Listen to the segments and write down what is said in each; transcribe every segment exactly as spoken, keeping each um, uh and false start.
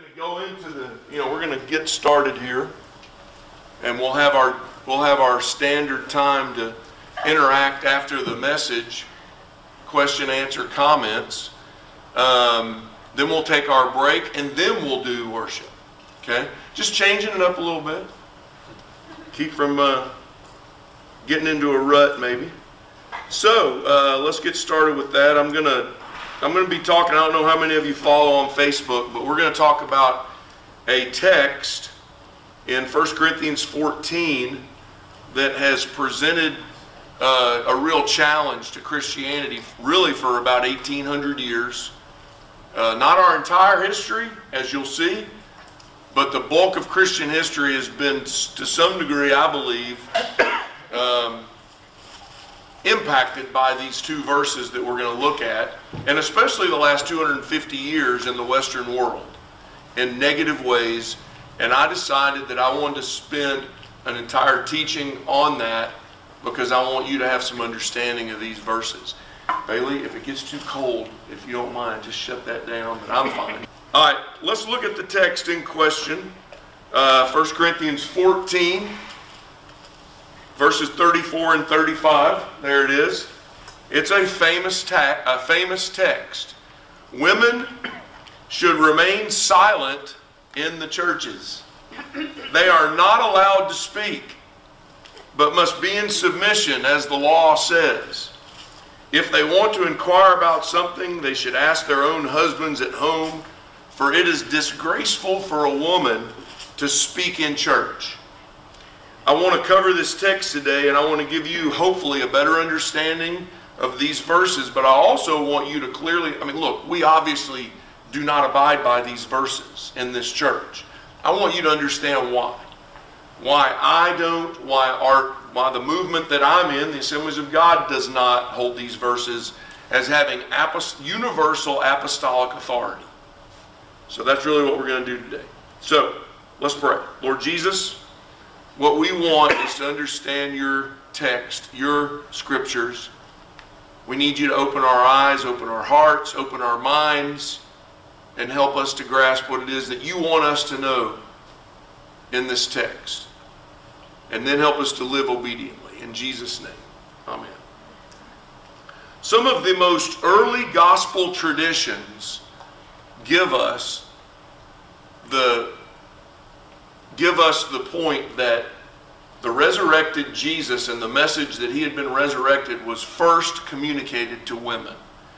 to go into the, you know, we're going to get started here, and we'll have our we'll have our standard time to interact after the message, question, answer, comments. Um, then we'll take our break, and then we'll do worship. Okay, just changing it up a little bit. Keep from uh, getting into a rut, maybe. So uh, let's get started with that. I'm gonna I'm gonna be talking. I don't know how many of you follow on Facebook, but we're gonna talk about a text in First Corinthians fourteen that has presented uh, a real challenge to Christianity, really for about eighteen hundred years. Uh, not our entire history, as you'll see, but the bulk of Christian history has been, to some degree, I believe, um, impacted by these two verses that we're going to look at, and especially the last two hundred fifty years in the Western world, in negative ways. And I decided that I wanted to spend an entire teaching on that because I want you to have some understanding of these verses. Bailey, if it gets too cold, if you don't mind, just shut that down, but I'm fine. All right, let's look at the text in question. Uh, First Corinthians fourteen, verses thirty-four and thirty-five. There it is. It's a famous, ta- a famous text. Women should remain silent in the churches. They are not allowed to speak, but must be in submission, as the law says. If they want to inquire about something, they should ask their own husbands at home, for it is disgraceful for a woman to speak in church. I want to cover this text today, and I want to give you, hopefully, a better understanding of these verses, but I also want you to clearly, I mean, look, we obviously do not abide by these verses in this church. I want you to understand why. Why I don't, why our, why the movement that I'm in, the Assemblies of God, does not hold these verses as having apost- universal apostolic authority. So that's really what we're going to do today. So, let's pray. Lord Jesus, what we want is to understand your text, your scriptures. We need you to open our eyes, open our hearts, open our minds, and help us to grasp what it is that you want us to know in this text. And then help us to live obediently. In Jesus' name, amen. Some of the most early gospel traditions give us the, give us the point that the resurrected Jesus and the message that he had been resurrected was first communicated to women.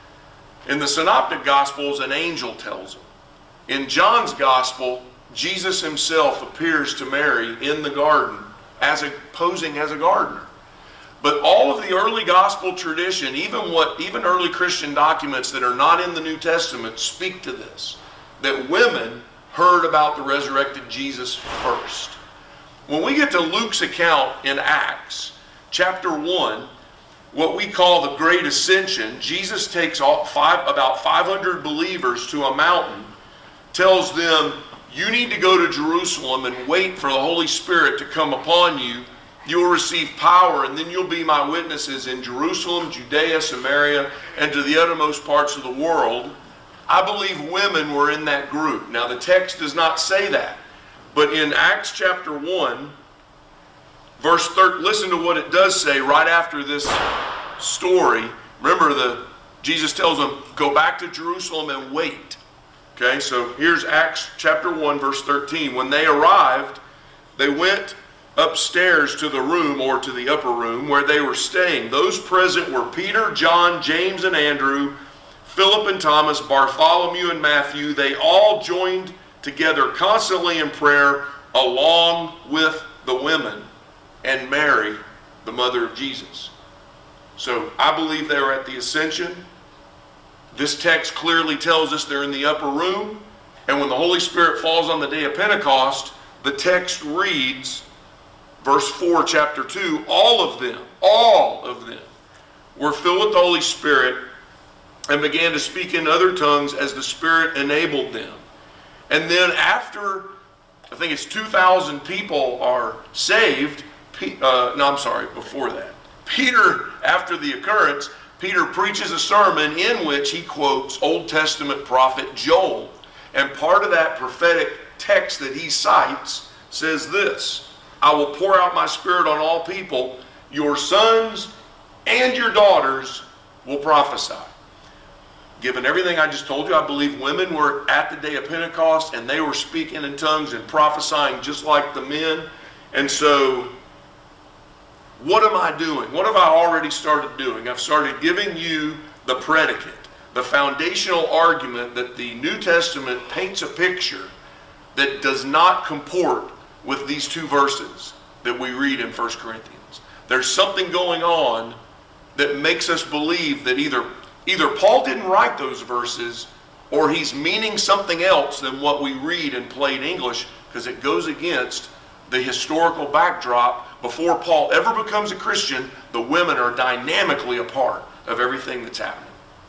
In the Synoptic Gospels, an angel tells them. In John's Gospel, Jesus himself appears to Mary in the garden, as a, posing as a gardener. But all of the early gospel tradition, even what even early Christian documents that are not in the New Testament, speak to this, that women heard about the resurrected Jesus first. When we get to Luke's account in Acts, chapter one, what we call the Great Ascension, Jesus takes all five, about five hundred believers to a mountain, tells them, you need to go to Jerusalem and wait for the Holy Spirit to come upon you. You will receive power, and then you'll be my witnesses in Jerusalem, Judea, Samaria, and to the uttermost parts of the world. I believe women were in that group. Now, the text does not say that, but in Acts chapter one, verse thirteen, listen to what it does say right after this story. Remember, the Jesus tells them, go back to Jerusalem and wait. Okay, so here's Acts chapter one, verse thirteen. When they arrived, they went upstairs to the room, or to the upper room, where they were staying. Those present were Peter, John, James, and Andrew, Philip and Thomas, Bartholomew and Matthew. They all joined together constantly in prayer, along with the women and Mary, the mother of Jesus. So I believe they were at the Ascension. This text clearly tells us they're in the upper room, and when the Holy Spirit falls on the day of Pentecost, the text reads, verse four, chapter two, all of them, all of them were filled with the Holy Spirit and began to speak in other tongues as the Spirit enabled them. And then after, I think it's two thousand people are saved, uh, no, I'm sorry, before that. Peter, after the occurrence, Peter preaches a sermon in which he quotes Old Testament prophet Joel. And part of that prophetic text that he cites says this: I will pour out my Spirit on all people. Your sons and your daughters will prophesy. Given everything I just told you, I believe women were at the day of Pentecost and they were speaking in tongues and prophesying just like the men. And so, what am I doing? What have I already started doing? I've started giving you the predicate, the foundational argument that the New Testament paints a picture that does not comport with these two verses that we read in First Corinthians. There's something going on that makes us believe that either, either Paul didn't write those verses or he's meaning something else than what we read in plain English, because it goes against the historical backdrop. Before Paul ever becomes a Christian, the women are dynamically a part of everything that's happening.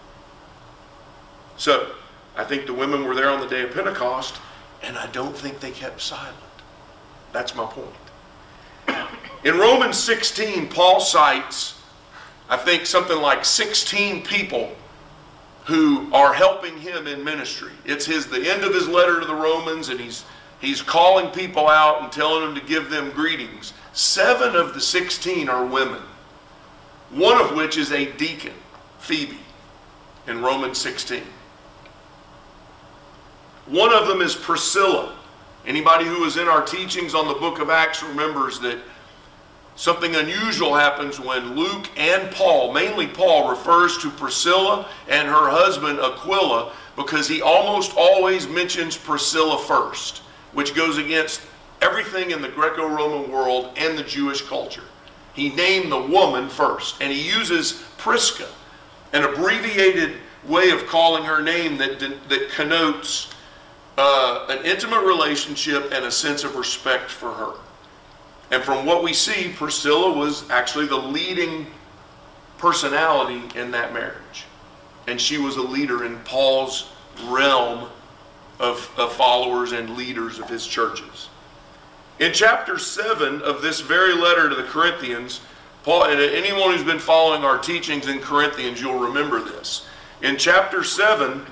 So, I think the women were there on the day of Pentecost, and I don't think they kept silent. That's my point. In Romans sixteen, Paul cites, I think, something like sixteen people who are helping him in ministry. It's his the end of his letter to the Romans, and he's he's calling people out and telling them to give them greetings. Seven of the sixteen are women, one of which is a deacon, Phoebe, in Romans sixteen. One of them is Priscilla. Anybody who was in our teachings on the book of Acts remembers that something unusual happens when Luke and Paul, mainly Paul, refers to Priscilla and her husband Aquila, because he almost always mentions Priscilla first, which goes against everything in the Greco-Roman world and the Jewish culture. He named the woman first, and he uses Prisca, an abbreviated way of calling her name that, that connotes uh, an intimate relationship and a sense of respect for her. And from what we see, Priscilla was actually the leading personality in that marriage. And she was a leader in Paul's realm of, of followers and leaders of his churches. In chapter seven of this very letter to the Corinthians, Paul, and anyone who's been following our teachings in Corinthians, you'll remember this. In chapter seven,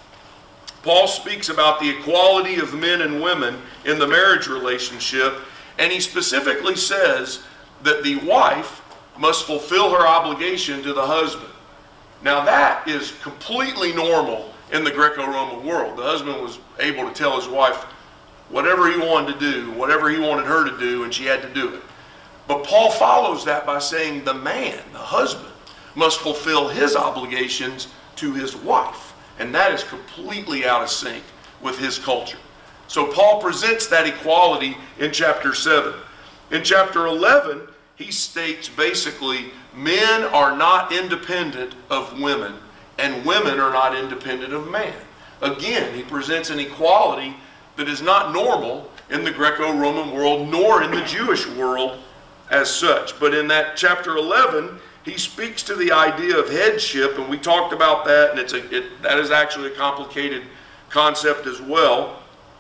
Paul speaks about the equality of men and women in the marriage relationship, and he specifically says that the wife must fulfill her obligation to the husband. Now that is completely normal in the Greco-Roman world. The husband was able to tell his wife whatever he wanted to do, whatever he wanted her to do, and she had to do it. But Paul follows that by saying the man, the husband, must fulfill his obligations to his wife. And that is completely out of sync with his culture. So Paul presents that equality in chapter seven. In chapter eleven, he states basically, men are not independent of women, and women are not independent of man. Again, he presents an equality that is not normal in the Greco-Roman world, nor in the Jewish world as such. But in that chapter eleven, he speaks to the idea of headship, and we talked about that, and it's a, it, that is actually a complicated concept as well.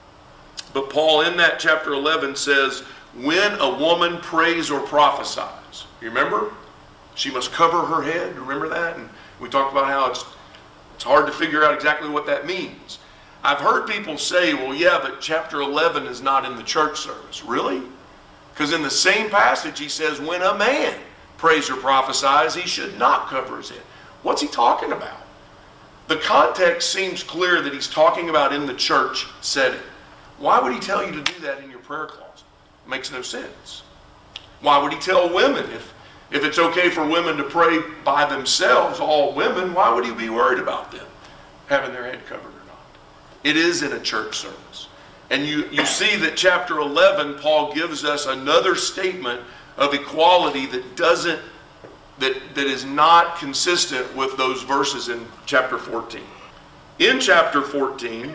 But Paul in that chapter eleven says, when a woman prays or prophesies, you remember? She must cover her head, remember that? And we talked about how it's, it's hard to figure out exactly what that means. I've heard people say, well, yeah, but chapter eleven is not in the church service. Really? Because in the same passage he says, when a man prays or prophesies, he should not cover his head. What's he talking about? The context seems clear that he's talking about in the church setting. Why would he tell you to do that in your prayer closet? It makes no sense. Why would he tell women, if, if it's okay for women to pray by themselves, all women, why would he be worried about them having their head covered or not? It is in a church service. And you, you see that chapter eleven, Paul gives us another statement of equality that doesn't, that, that is not consistent with those verses in chapter fourteen. In chapter fourteen,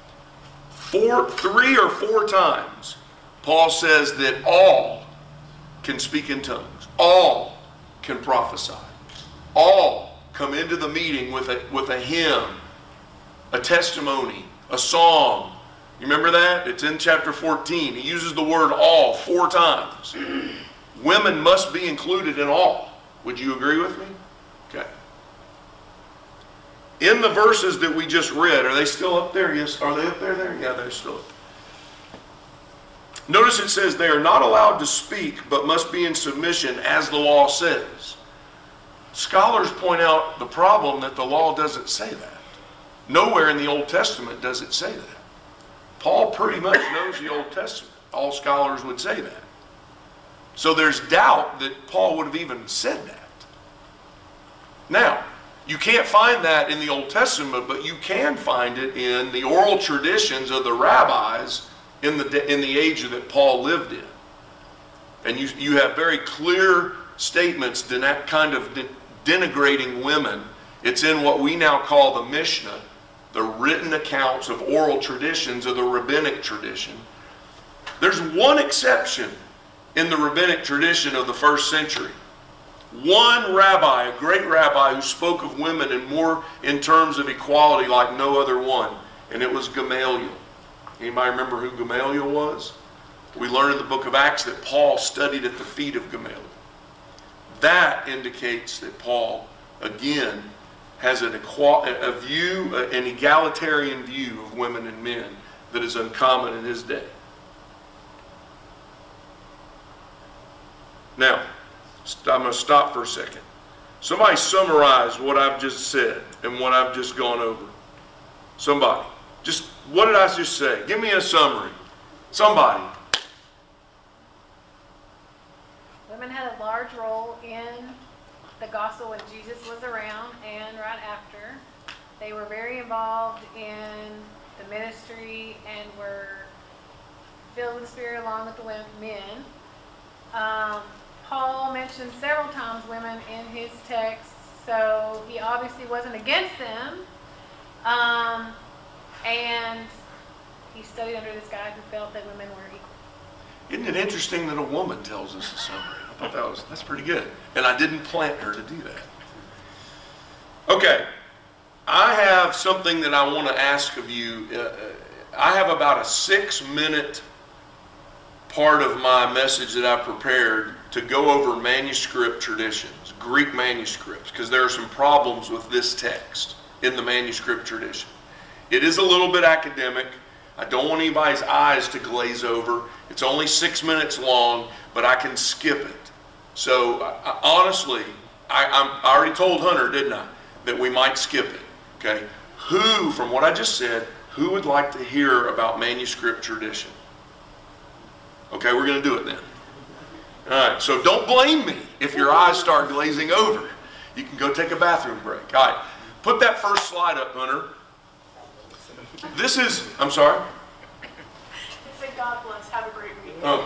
four, three or four times, Paul says that all can speak in tongues. All can prophesy. All come into the meeting with a, with a hymn, a testimony, a song. You remember that? It's in chapter fourteen. He uses the word all four times. Women must be included in all. Would you agree with me? Okay. in the verses that we just read, are they still up there? Yes. Are they up there? There? Yeah, they're still up there. Notice it says they are not allowed to speak, but must be in submission as the law says. Scholars point out the problem that the law doesn't say that. Nowhere in the Old Testament does it say that. Paul pretty much knows the Old Testament. All scholars would say that. So there's doubt that Paul would have even said that. Now, you can't find that in the Old Testament, but you can find it in the oral traditions of the rabbis in the, in the age that Paul lived in. And you, you have very clear statements that kind of de denigrating women. It's in what we now call the Mishnah, the written accounts of oral traditions of the rabbinic tradition. There's one exception in the rabbinic tradition of the first century. One rabbi, a great rabbi, who spoke of women in more in terms of equality like no other one, and it was Gamaliel. Anybody remember who Gamaliel was? We learn in the book of Acts that Paul studied at the feet of Gamaliel. That indicates that Paul, again, has an equal, a view, an egalitarian view of women and men that is uncommon in his day. Now, I'm going to stop for a second. Somebody summarize what I've just said and what I've just gone over. Somebody. Just, what did I just say? Give me a summary. Somebody. Women had a large role in the gospel when Jesus was around and right after. They were very involved in the ministry and were filled with the Spirit along with the men. Um, Paul mentioned several times women in his text, so he obviously wasn't against them. Um, and he studied under this guy who felt that women were equal. Isn't it interesting that a woman tells us a summary? I thought that was, that's pretty good. And I didn't plant her to do that. Okay, I have something that I want to ask of you. Uh, I have about a six minute part of my message that I prepared to go over manuscript traditions, Greek manuscripts, because there are some problems with this text in the manuscript tradition. It is a little bit academic. I don't want anybody's eyes to glaze over. It's only six minutes long, but I can skip it. So I, honestly, I, I'm, I already told Hunter, didn't I, that we might skip it, okay? Who, from what I just said, who would like to hear about manuscript tradition? Okay, we're going to do it then. All right, so don't blame me if your eyes start glazing over. You can go take a bathroom break. All right, put that first slide up, Hunter. This is, I'm sorry? Say God bless, have a great week. Oh.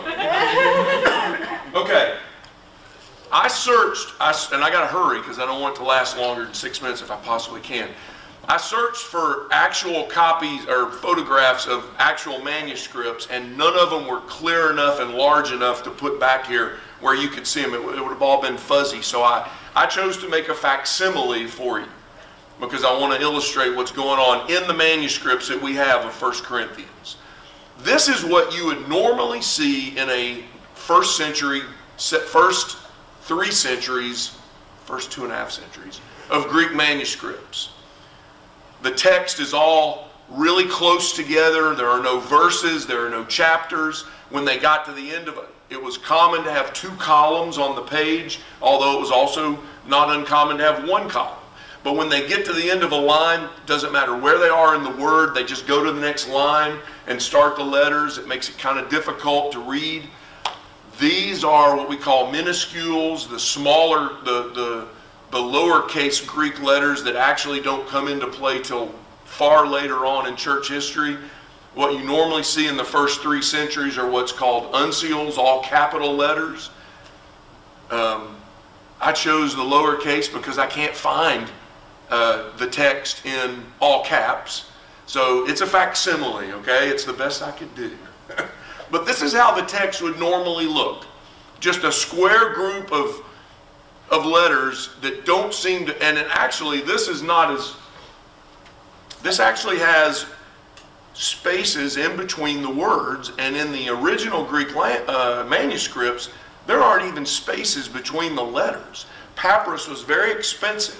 Okay. I searched, I, and I got to hurry because I don't want it to last longer than six minutes if I possibly can. I searched for actual copies or photographs of actual manuscripts, and none of them were clear enough and large enough to put back here where you could see them. It, it would have all been fuzzy. So I, I chose to make a facsimile for you because I want to illustrate what's going on in the manuscripts that we have of First Corinthians. This is what you would normally see in a first century, first three centuries, first two and a half centuries of Greek manuscripts. The text is all really close together. There are no verses. There are no chapters. When they got to the end of it, it was common to have two columns on the page, although it was also not uncommon to have one column. But when they get to the end of a line, doesn't matter where they are in the word, they just go to the next line and start the letters. It makes it kind of difficult to read. These are what we call minuscules, the smaller, the, the the lowercase Greek letters that actually don't come into play till far later on in church history. What you normally see in the first three centuries are what's called uncials, all capital letters. Um, I chose the lowercase because I can't find uh, the text in all caps. So it's a facsimile, okay? It's the best I could do. But this is how the text would normally look. Just a square group of of letters that don't seem to, and it actually, this is not as, this actually has spaces in between the words, and in the original Greek uh, manuscripts, there aren't even spaces between the letters. Papyrus was very expensive.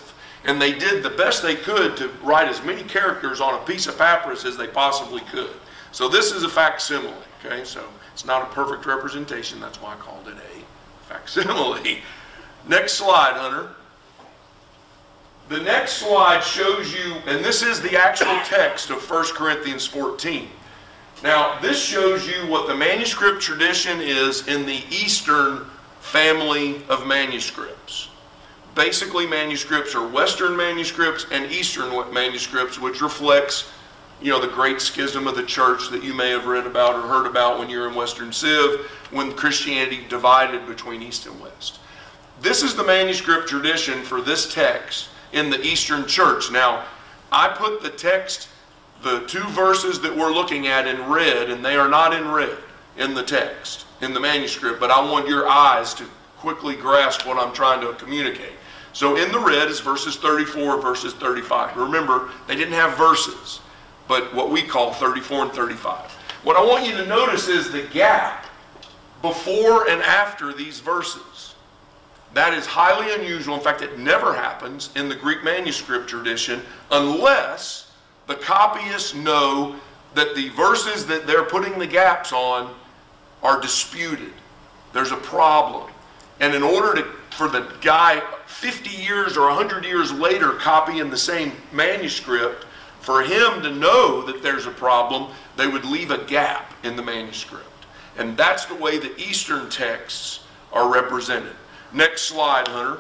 And they did the best they could to write as many characters on a piece of papyrus as they possibly could. So this is a facsimile, okay? So it's not a perfect representation. That's why I called it a facsimile. Next slide, Hunter. The next slide shows you, and this is the actual text of First Corinthians fourteen. Now, this shows you what the manuscript tradition is in the Eastern family of manuscripts. Basically, manuscripts are Western manuscripts and Eastern manuscripts, which reflects, you know, the great schism of the church that you may have read about or heard about when you're in Western Civ, when Christianity divided between East and West. This is the manuscript tradition for this text in the Eastern Church. Now, I put the text, the two verses that we're looking at, in red, and they are not in red in the text, in the manuscript, but I want your eyes to quickly grasp what I'm trying to communicate. So in the red is verses thirty-four, verses thirty-five. Remember, they didn't have verses, but what we call thirty-four and thirty-five. What I want you to notice is the gap before and after these verses. That is highly unusual. In fact, it never happens in the Greek manuscript tradition unless the copyists know that the verses that they're putting the gaps on are disputed. There's a problem. And in order to, for the guy fifty years or one hundred years later copying the same manuscript, for him to know that there's a problem, they would leave a gap in the manuscript. And that's the way the Eastern texts are represented. Next slide, Hunter.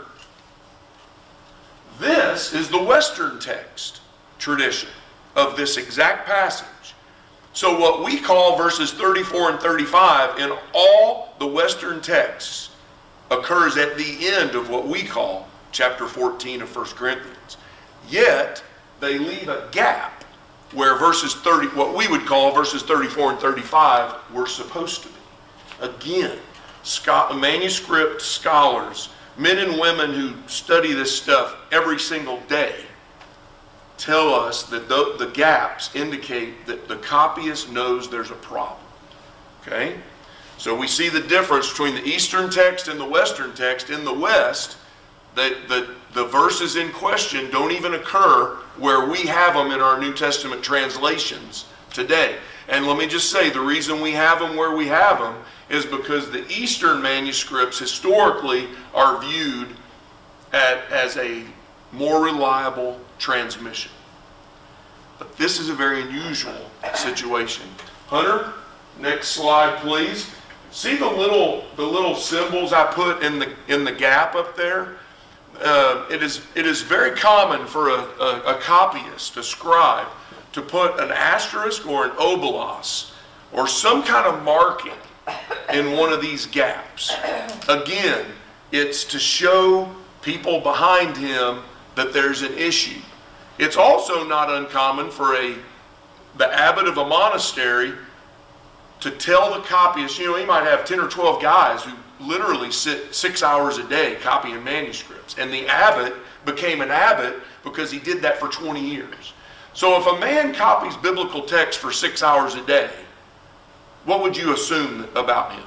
This is the Western text tradition of this exact passage. So what we call verses thirty-four and thirty-five in all the Western texts occurs at the end of what we call chapter fourteen of First Corinthians. Yet they leave a gap where verses thirty, what we would call verses thirty-four and thirty-five, were supposed to be. Again, manuscript scholars, men and women who study this stuff every single day, tell us that the, the gaps indicate that the copyist knows there's a problem. Okay? So we see the difference between the Eastern text and the Western text. In the West, the, the, the verses in question don't even occur where we have them in our New Testament translations today. And let me just say, the reason we have them where we have them is because the Eastern manuscripts historically are viewed at, as a more reliable transmission. But this is a very unusual situation. Hunter, next slide, please. See the little the little symbols I put in the in the gap up there? Uh, it is it is very common for a, a, a copyist, a scribe, to put an asterisk or an obolos or some kind of marking in one of these gaps. Again, it's to show people behind him that there's an issue. It's also not uncommon for a the abbot of a monastery to tell the copyist, you know, he might have ten or twelve guys who literally sit six hours a day copying manuscripts. And the abbot became an abbot because he did that for twenty years. So if a man copies biblical text for six hours a day, what would you assume about him?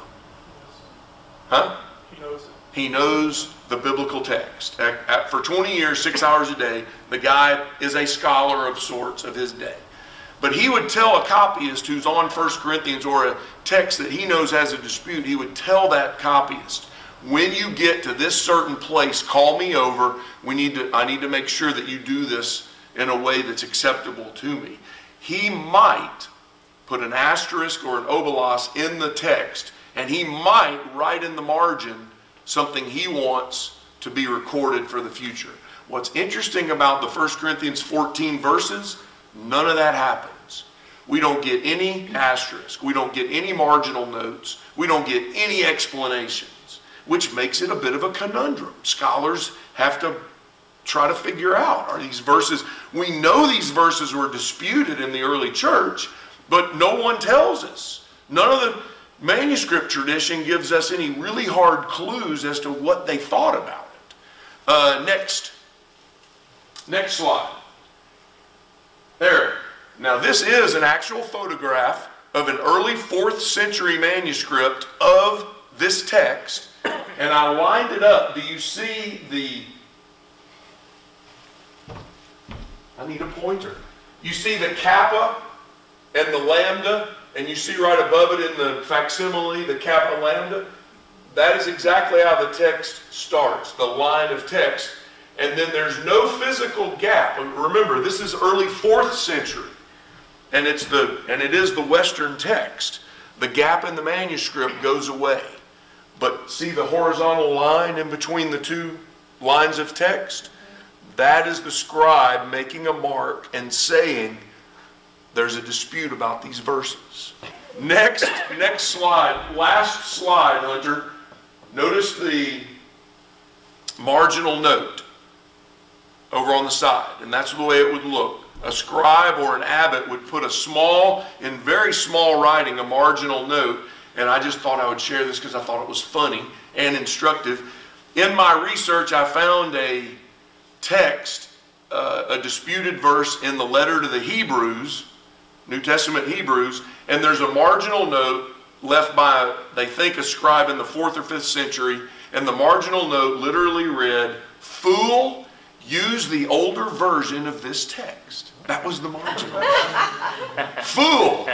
Huh? He knows it. He knows the biblical text. At, at, for twenty years, six hours a day, the guy is a scholar of sorts of his day. But he would tell a copyist who's on First Corinthians or a text that he knows has a dispute, he would tell that copyist, when you get to this certain place, call me over. We need to, I need to make sure that you do this in a way that's acceptable to me. He might put an asterisk or an obolos in the text, and he might write in the margin something he wants to be recorded for the future. What's interesting about the First Corinthians fourteen verses, none of that happens. We don't get any asterisk. We don't get any marginal notes. We don't get any explanations, which makes it a bit of a conundrum. Scholars have to try to figure out, are these verses, we know these verses were disputed in the early church, but no one tells us. None of the manuscript tradition gives us any really hard clues as to what they thought about it. Uh, next. Next slide. There. Now this is an actual photograph of an early fourth century manuscript of this text, and I lined it up. Do you see the I need a pointer. You see the kappa and the lambda, and you see right above it in the facsimile, the kappa lambda? That is exactly how the text starts, the line of text. And then there's no physical gap. Remember, this is early fourth century, and it's the and it is the Western text. The gap in the manuscript goes away. But see the horizontal line in between the two lines of text? That is the scribe making a mark and saying there's a dispute about these verses. Next, next slide, last slide, Hunter. Notice the marginal note over on the side, and that's the way it would look. A scribe or an abbot would put a small, in very small writing, a marginal note, and I just thought I would share this because I thought it was funny and instructive. In my research, I found a text, uh, a disputed verse in the letter to the Hebrews, New Testament Hebrews, and there's a marginal note left by, they think, a scribe in the fourth or fifth century, and the marginal note literally read, "Fool, use the older version of this text." That was the marginal. Fool!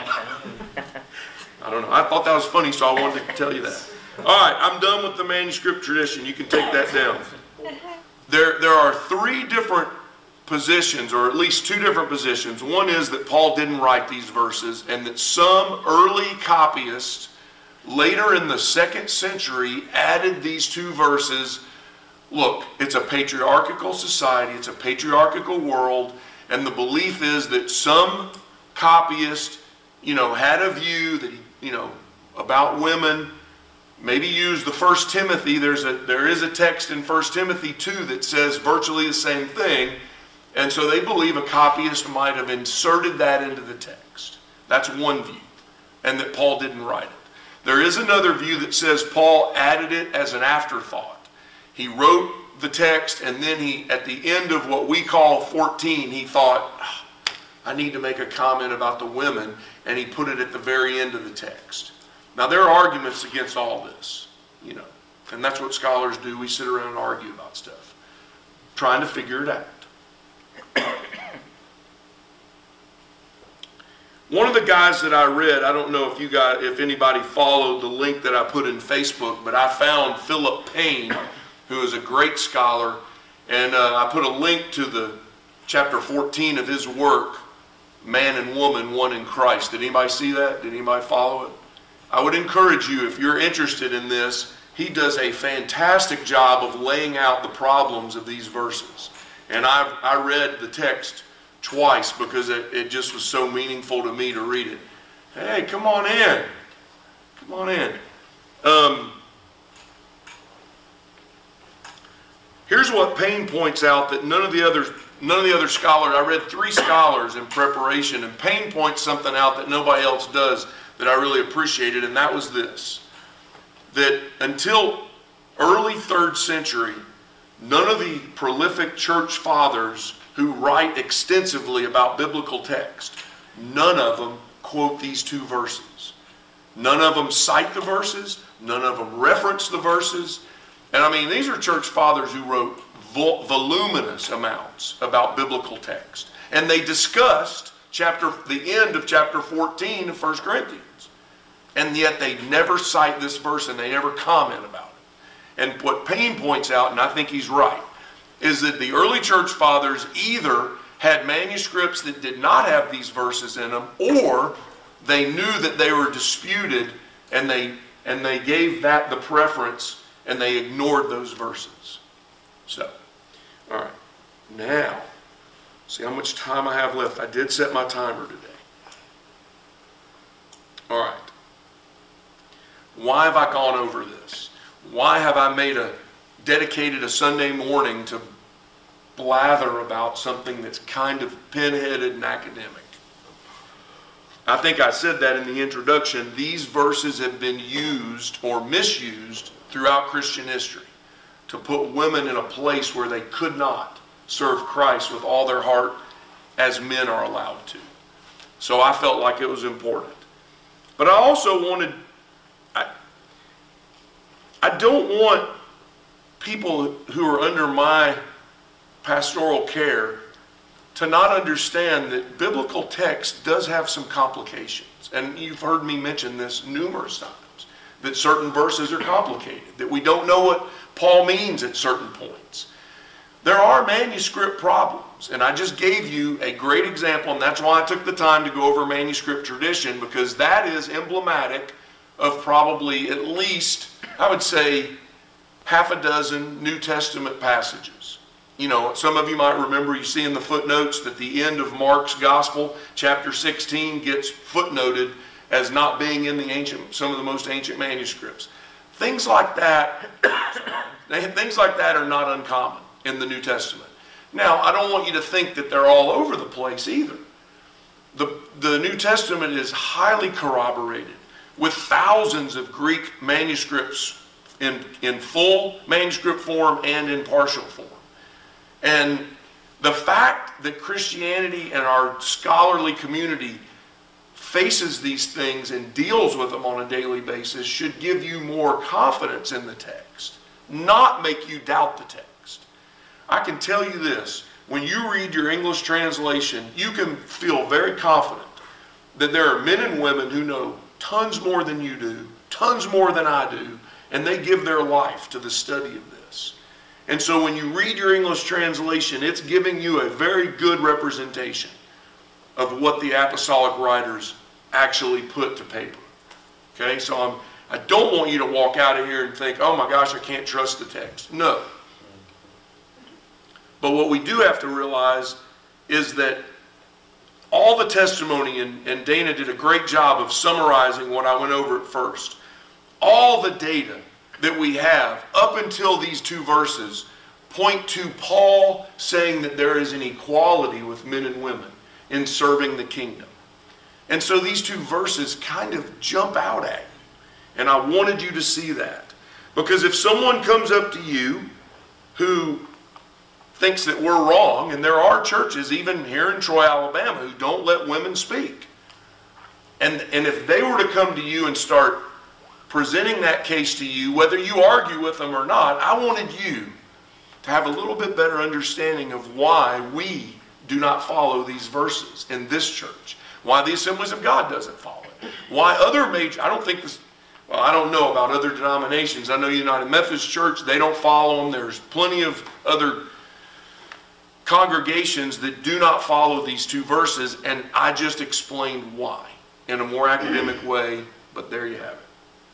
I don't know. I thought that was funny, so I wanted to tell you that. All right, I'm done with the manuscript tradition. You can take that down. There, there are three different positions, or at least two different positions. One is that Paul didn't write these verses, and that some early copyists later in the second century added these two verses. Look, it's a patriarchal society, it's a patriarchal world, and the belief is that some copyist, you know, had a view that, you know, about women, maybe used the First Timothy. There's a, there is a text in First Timothy two that says virtually the same thing, and so they believe a copyist might have inserted that into the text. That's one view, and that Paul didn't write it. There is another view that says Paul added it as an afterthought. He wrote the text, and then he, at the end of what we call fourteen, he thought, oh, I need to make a comment about the women, and he put it at the very end of the text. Now, there are arguments against all this, you know, and that's what scholars do. We sit around and argue about stuff, trying to figure it out. One of the guys that I read, I don't know if you guys, if anybody followed the link that I put in Facebook, but I found Philip Payne, who is a great scholar, and uh, I put a link to the chapter fourteen of his work, Man and Woman, One in Christ. Did anybody see that? Did anybody follow it? I would encourage you, if you're interested in this, he does a fantastic job of laying out the problems of these verses. And I, I read the text twice because it, it just was so meaningful to me to read it. Hey, come on in. Come on in. Um, here's what Payne points out that none of the others, none of the other scholars, I read three scholars in preparation, and Payne points something out that nobody else does that I really appreciated, and that was this. That until early third century, none of the prolific church fathers who write extensively about biblical text, none of them quote these two verses. None of them cite the verses. None of them reference the verses. And I mean, these are church fathers who wrote vol voluminous amounts about biblical text. And they discussed chapter, the end of chapter fourteen of First Corinthians. And yet they never cite this verse and they never comment about it. And what Payne points out, and I think he's right, is that the early church fathers either had manuscripts that did not have these verses in them, or they knew that they were disputed and they, and they gave that the preference and they ignored those verses. So, all right. Now, see how much time I have left. I did set my timer today. All right. Why have I gone over this? Why have I made a dedicated a Sunday morning to blather about something that's kind of pin-headed and academic? I think I said that in the introduction. These verses have been used or misused throughout Christian history to put women in a place where they could not serve Christ with all their heart as men are allowed to. So I felt like it was important. But I also wanted, I, I don't want people who are under my pastoral care to not understand that biblical text does have some complications. And you've heard me mention this numerous times, that certain verses are complicated, that we don't know what Paul means at certain points. There are manuscript problems, and I just gave you a great example, and that's why I took the time to go over manuscript tradition, because that is emblematic of probably at least, I would say, half a dozen New Testament passages. You know, some of you might remember, you see in the footnotes that the end of Mark's Gospel, chapter sixteen, gets footnoted as not being in the ancient, some of the most ancient manuscripts. Things like that, things like that are not uncommon in the New Testament. Now, I don't want you to think that they're all over the place either. The, the New Testament is highly corroborated with thousands of Greek manuscripts in, in full manuscript form and in partial form. And the fact that Christianity and our scholarly community faces these things and deals with them on a daily basis should give you more confidence in the text, not make you doubt the text. I can tell you this, when you read your English translation, you can feel very confident that there are men and women who know tons more than you do, tons more than I do, and they give their life to the study of this. And so when you read your English translation, it's giving you a very good representation of what the apostolic writers actually put to paper. Okay, so I'm, I don't want you to walk out of here and think, oh my gosh, I can't trust the text. No. But what we do have to realize is that all the testimony, and, and Dana did a great job of summarizing what I went over at first. All the data that we have up until these two verses point to Paul saying that there is an equality with men and women in serving the kingdom. And so these two verses kind of jump out at you. And I wanted you to see that. Because if someone comes up to you who thinks that we're wrong, and there are churches even here in Troy, Alabama, who don't let women speak. And, and if they were to come to you and start presenting that case to you, whether you argue with them or not, I wanted you to have a little bit better understanding of why we do not follow these verses in this church. Why the Assemblies of God doesn't follow it. Why other major, I don't think this, well, I don't know about other denominations. I know United Methodist Church, they don't follow them. There's plenty of other congregations that do not follow these two verses, and I just explained why in a more academic way, but there you have it.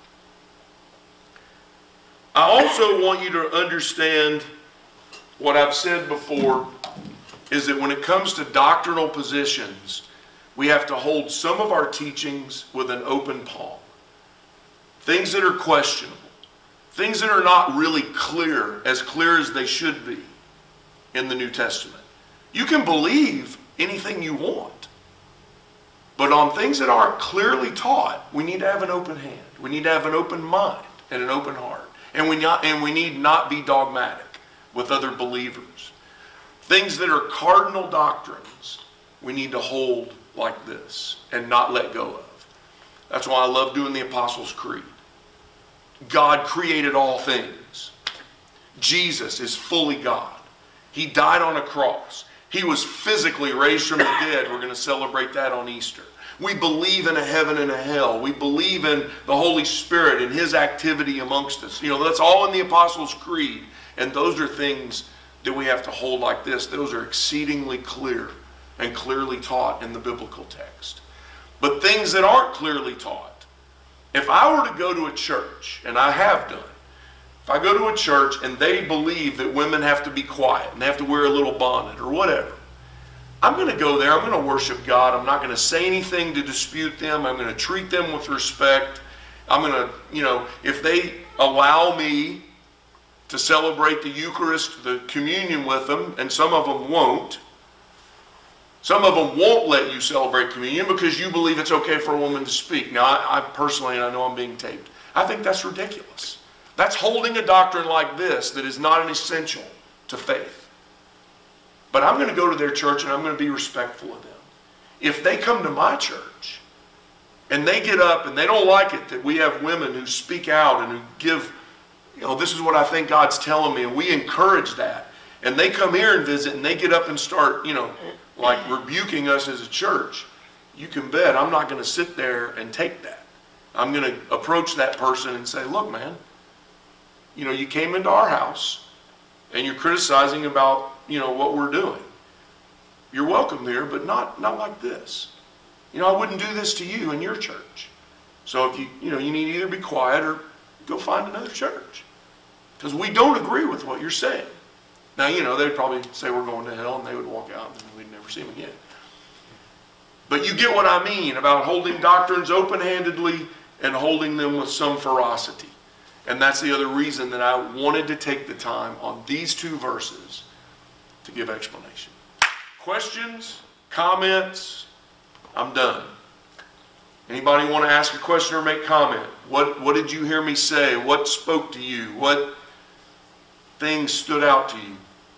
I also want you to understand what I've said before, is that when it comes to doctrinal positions, we have to hold some of our teachings with an open palm. Things that are questionable, things that are not really clear, as clear as they should be in the New Testament. You can believe anything you want, but on things that aren't clearly taught, we need to have an open hand. We need to have an open mind and an open heart. And we, not, and we need not be dogmatic with other believers. Things that are cardinal doctrines, we need to hold like this and not let go of. That's why I love doing the Apostles' Creed. God created all things. Jesus is fully God. He died on a cross. He was physically raised from the dead. We're going to celebrate that on Easter. We believe in a heaven and a hell. We believe in the Holy Spirit and His activity amongst us. You know, that's all in the Apostles' Creed. And those are things that we have to hold like this. Those are exceedingly clear and clearly taught in the biblical text. But things that aren't clearly taught, if I were to go to a church, and I have done, if I go to a church and they believe that women have to be quiet and they have to wear a little bonnet or whatever, I'm going to go there, I'm going to worship God, I'm not going to say anything to dispute them, I'm going to treat them with respect, I'm going to, you know, if they allow me to celebrate the Eucharist, the communion with them, and some of them won't, some of them won't let you celebrate communion because you believe it's okay for a woman to speak. Now, I, I personally, and I know I'm being taped, I think that's ridiculous. That's holding a doctrine like this that is not an essential to faith. But I'm going to go to their church and I'm going to be respectful of them. If they come to my church and they get up and they don't like it that we have women who speak out and who give, you know, this is what I think God's telling me, and we encourage that, and they come here and visit and they get up and start, you know, like rebuking us as a church, you can bet I'm not going to sit there and take that. I'm going to approach that person and say, look, man, you know, you came into our house and you're criticizing about, you know, what we're doing. You're welcome here, but not, not like this. You know, I wouldn't do this to you in your church. So if you, you know, you need to either be quiet or go find another church. Because we don't agree with what you're saying. Now, you know, they'd probably say we're going to hell and they would walk out and we'd never see them again. But you get what I mean about holding doctrines open-handedly and holding them with some ferocity. And that's the other reason that I wanted to take the time on these two verses to give explanation. Questions? Comments? I'm done. Anybody want to ask a question or make comment? What, what did you hear me say? What spoke to you? What things stood out to you?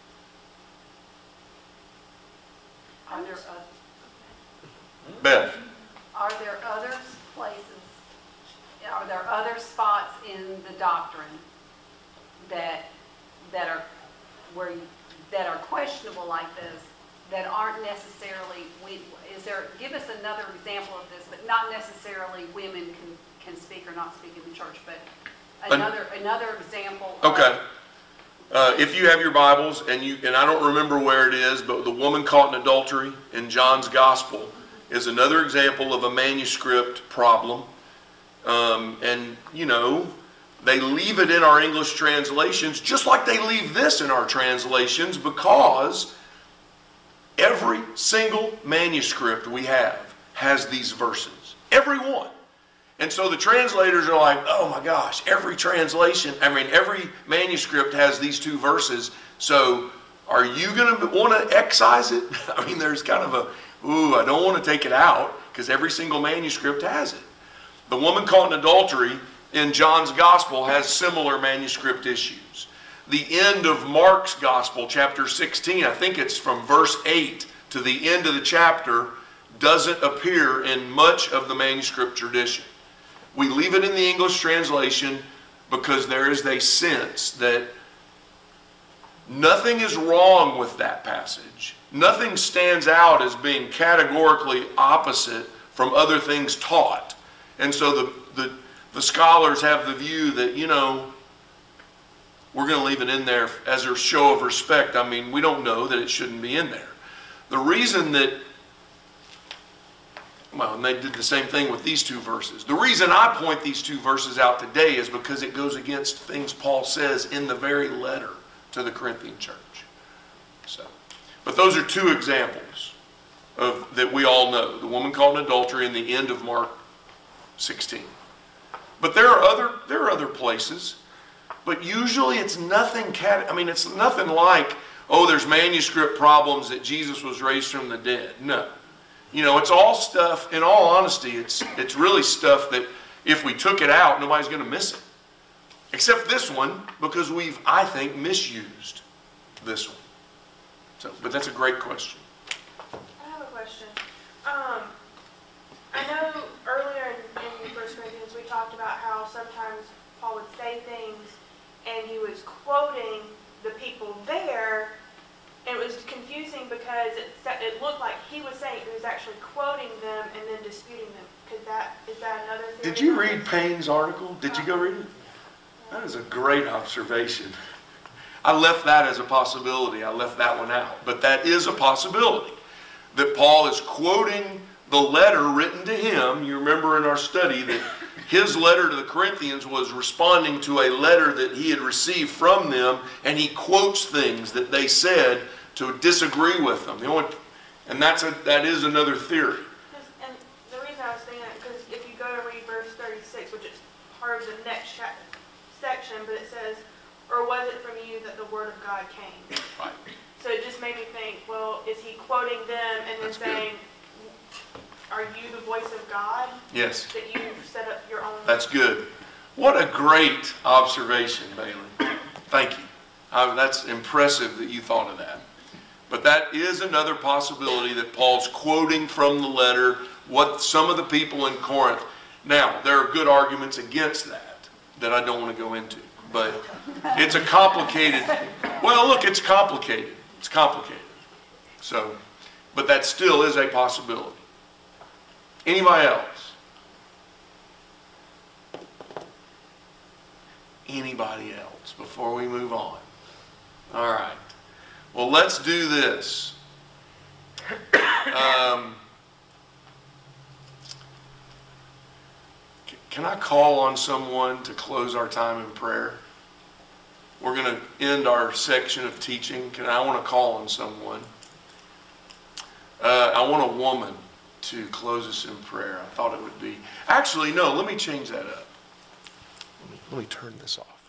Are there, uh, Beth. are there other places, are there other spots in the doctrine that, that are, where, you- that are questionable like this, that aren't necessarily, we, is there, give us another example of this, but not necessarily women can, can speak or not speak in the church, but another, another example of- Okay. Uh, if you have your Bibles, and you and I don't remember where it is, but the woman caught in adultery in John's Gospel is another example of a manuscript problem. Um, and, you know, they leave it in our English translations just like they leave this in our translations, because every single manuscript we have has these verses. Every one. And so the translators are like, oh my gosh, every translation, I mean, every manuscript has these two verses. So are you going to want to excise it? I mean, there's kind of a, ooh, I don't want to take it out because every single manuscript has it. The woman caught in adultery in John's Gospel has similar manuscript issues. The end of Mark's Gospel, chapter sixteen, I think it's from verse eight to the end of the chapter, doesn't appear in much of the manuscript tradition. We leave it in the English translation because there is a sense that nothing is wrong with that passage. Nothing stands out as being categorically opposite from other things taught. And so the, the, the scholars have the view that, you know, we're going to leave it in there as a show of respect. I mean, we don't know that it shouldn't be in there. The reason that Well, and they did the same thing with these two verses. The reason I point these two verses out today is because it goes against things Paul says in the very letter to the Corinthian church. So, but those are two examples of that we all know. The woman caught in adultery in the end of Mark sixteen. But there are other there are other places. But usually it's nothing cat I mean it's nothing like, oh, there's manuscript problems that Jesus was raised from the dead. No. You know, it's all stuff, in all honesty, it's it's really stuff that if we took it out, nobody's going to miss it. Except this one, because we've, I think, misused this one. So, but that's a great question. I have a question. Um, I know earlier in, in First Corinthians we talked about how sometimes Paul would say things and he was quoting the people there. And it was confusing because it, it looked like he was saying he was actually quoting them and then disputing them. Could that, is that another theory? Did you read Payne's article? Did you go read it? That is a great observation. I left that as a possibility. I left that one out. But that is a possibility. That Paul is quoting the letter written to him. You remember in our study that his letter to the Corinthians was responding to a letter that he had received from them, and he quotes things that they said to disagree with them. The only, and that's a, that is another theory. And the reason I was saying that, because if you go to read verse thirty-six, which is part of the next chapter, section, but it says, or was it from you that the word of God came? Right. So it just made me think, well, is he quoting them and then That's good. saying, are you the voice of God? Yes. That you set up your own... That's good. What a great observation, Bailey. Thank you. Uh, that's impressive that you thought of that. But that is another possibility that Paul's quoting from the letter what some of the people in Corinth. Now, there are good arguments against that that I don't want to go into. But it's a complicated, well, look, it's complicated. It's complicated. So, but that still is a possibility. Anybody else? Anybody else before we move on? All right. Well, let's do this. Um, c- can I call on someone to close our time in prayer? We're going to end our section of teaching. Can I want to call on someone? Uh, I want a woman to close us in prayer. I thought it would be. Actually, no, let me change that up. Let me, let me turn this off.